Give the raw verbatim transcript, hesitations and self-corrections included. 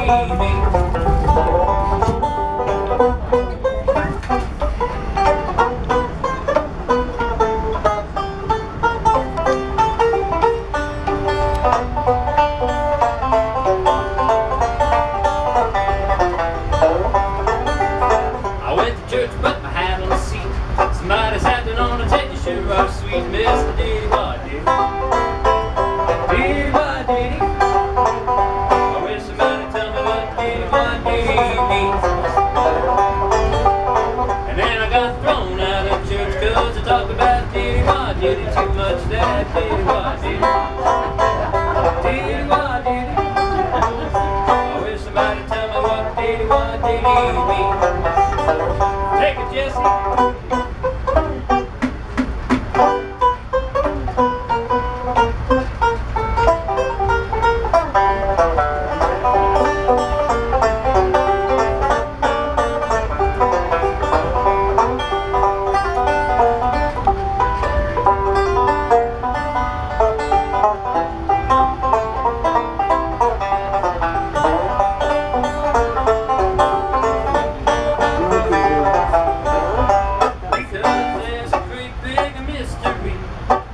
Put my hat on the seat. Somebody's acting on a teddy sure our sweet Mister Diddy Wah Diddy. Diddy Wah Diddy. I wish somebody tell me what Diddy Wah Diddy means. And then I got thrown out of church cause I talked about Diddy Wah Diddy too much. That Diddy Wah Diddy. Diddy Wah Diddy. I wish somebody tell me what Diddy Wah Diddy means. Take it, Jesse. Because there's a great big mystery